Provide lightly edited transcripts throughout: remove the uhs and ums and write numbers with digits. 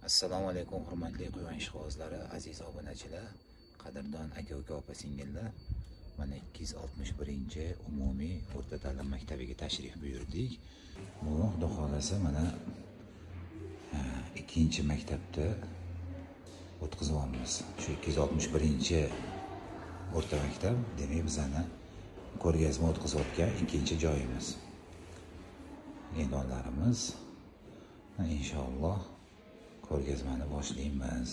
Assalomu alaykum hurmatli Quyosh qog'ozlari, aziz obunachilar, qadrdon aka-uka, opa-singillar. Mana 261-umumiy o'rta ta'lim maktabiga tashrif buyurdik. Bu Xudo xolasa mana ikkinchi maktabda o'tkazyapmiz. Shu 261-o'rta maktab, demak bizani ko'rgazma o'tkazayotgan ikkinchi joyimiz. E'lonlarimiz inshaalloh ko'rgazmani boshlaymiz.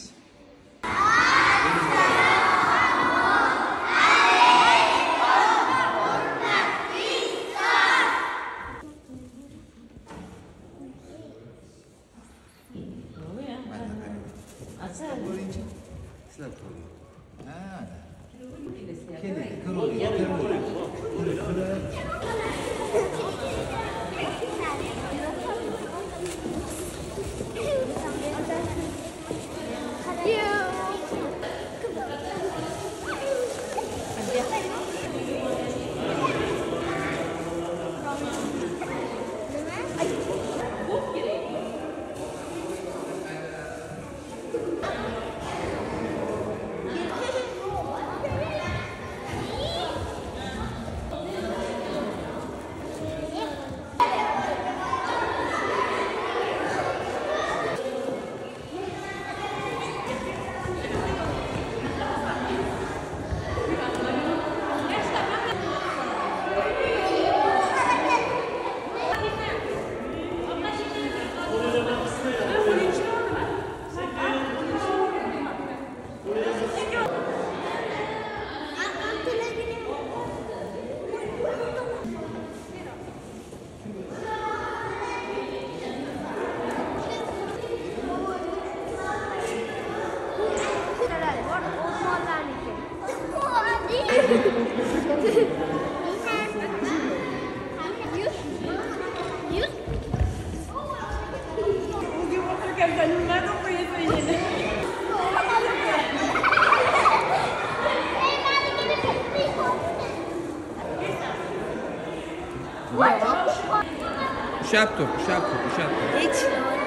Ushab tur. Hiç.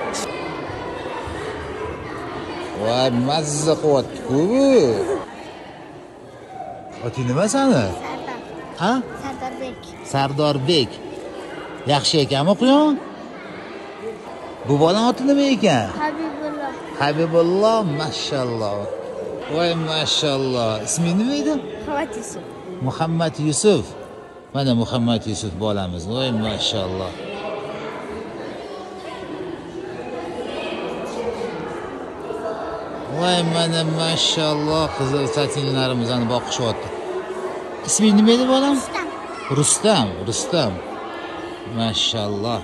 Voy, mazza qilyapti-ku. Oting nima sani? Ha? Sardorbek. Sardorbek. Yaxshi ekanmi quyon? Bu bola oti nima ekan? Habibulloh. Habibulloh, mashalloh. Voy, mashalloh. Ismi nima edi? Muhammad Yusuf. Muhammad Yusuf. Mana Muhammad Yusuf bolamiz. Voy, mashalloh. Voy, mana mashalloh, qizil satinlarimizni boqishyapti. Isming nima edi bolam? Rustam. Mashalloh.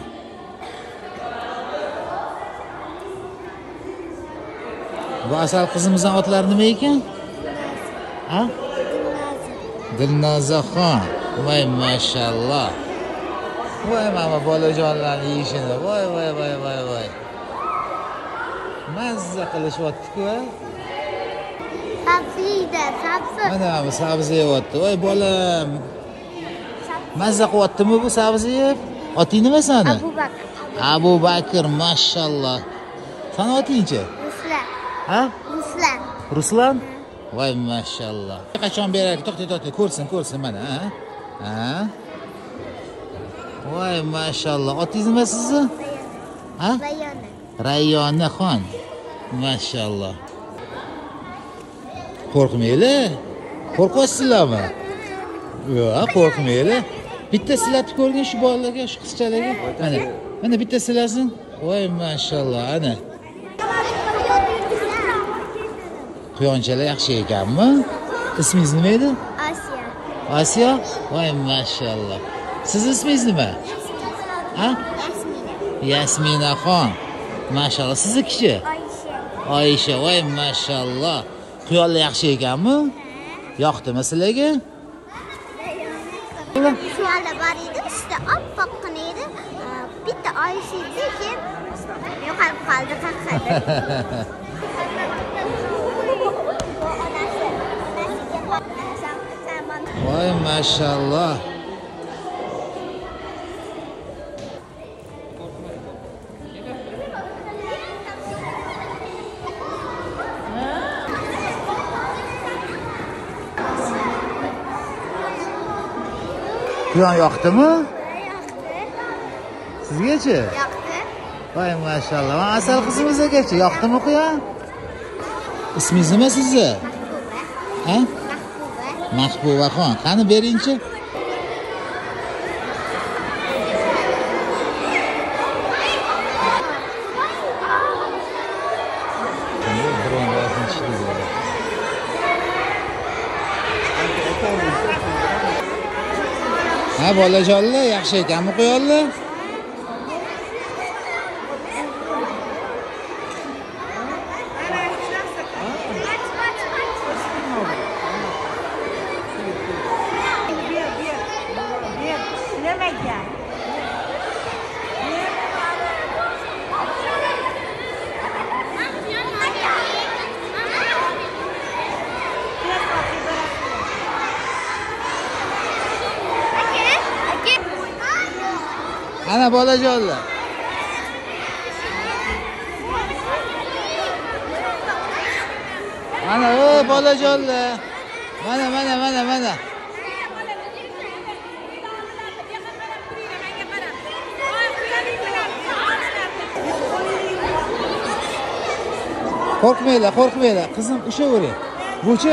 Bu asal qizimizning otlari nima ekan? Ha? Dilnozaxon. Voy, mashalloh. Voy, mana bolajonlarning yeyishini. Voy. Mazza qilishyapti-ku. Sabzi. Mana bu sabzi yeyapti. Voy, bolam. Mazza qilyaptimi bu sabzi yeb? Oting nima sani? Abu Bakr, mashalloh. Sani oting-chi? Ruslan. Ha? Ruslan. Voy, mashalloh. Qachon beraylik? To'xta, ko'rsin mana, ha? Voy, mashalloh. Otingiz nima sizni? Ha? Rayyonaxon. Mashalloh. Qo'rqmaylar. Qo'rqasizlarmi? Yo'q, qo'rqmaylar. Bitta silatib ko'rgin shu bolalarga, shu qizchalarga. Mana bitta silasin. Voy, mashalloh, ana. Quyonchalar yaxshi ekanmi? Ismingiz nima edi? Asiya? Voy, mashalloh. Siz ismingiz nima? Ha? Yasminaxon. Mashalloh. Sizniki-chi? Oyisha. Voy, mashalloh. Quyonlar yaxshi ekanmi? Yoqdimi sizlarga? Shularda bor edi, ustida oppoqqina edi. Bitta Oyisha edi, yo'qolib qoldi faqat. Voy, mashalloh. Quyon yoqdimi? Yoqdi. Sizgachi? Yoqdi. Voy mashallah. Mana asal qizimizgacha yoqdimi quyon? Ismingiz nima sizni? Ha? Mahbubaxon. Qani beringchi. Ha, bolajonlar, yaxshi ekanmi quyonlar? Ana bolajonlar. Mana bolajonlar. Mana. Qo'rqmanglar. Qizim ushlavering. Bucha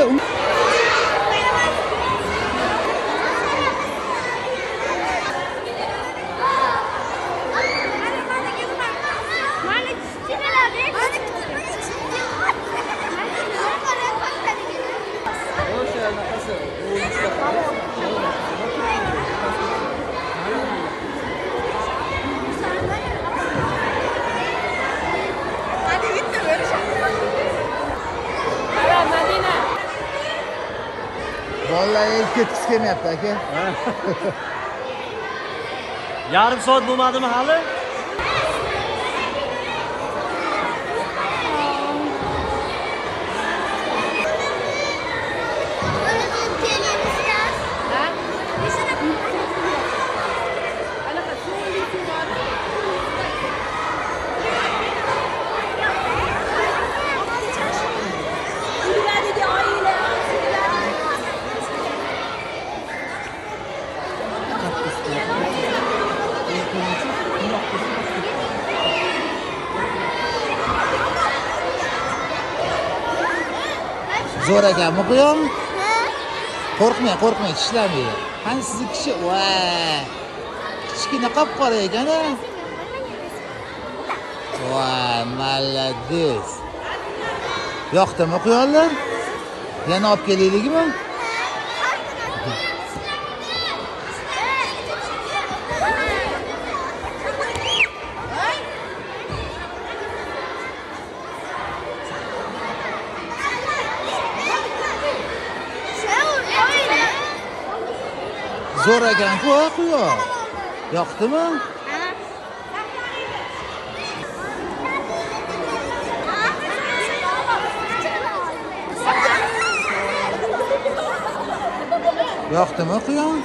Vallahi el ketkisi kelmayapti aka. Yarım soat bo'lmadimi hali? Zo'r ekanmi quyon? Qo'rqmang, tishlamaydi. Qani sizni kishi, voy. Kichkina qop-qora ekan-a. Voy, malades. Yoqdimi quyonlar? Yana olib kelaylikmi? Zo'r ekan-ku quyon. Yoqdimi? Yoqdimi quyon?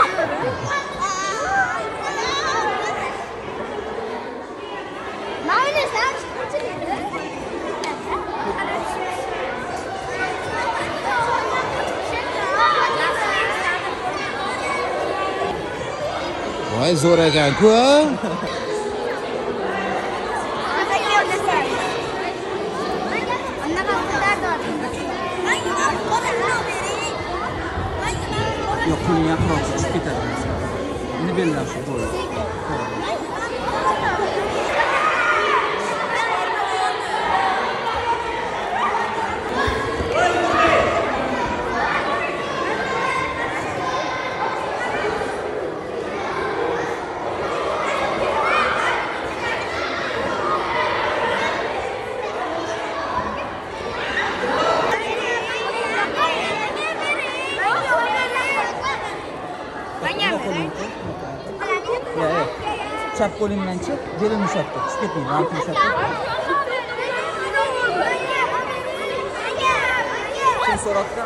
Voy, zo'r ekan-ku. Yo'q, qo'ling yaqinroq chiqib ketadi. Endi bellar shu bo'ldi. Chap qo'lingdan chiq, belini yumshatdi. Tushib ketmang, rahat yumshatdi. Kim so'radi?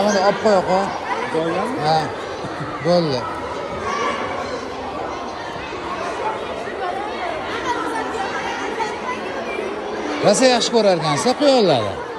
Mana olib qo'ya qo'y. Joyami? Ha. Bo'ldi. Rosa yaxshi ko'rar ekansiz, qo'yoladi.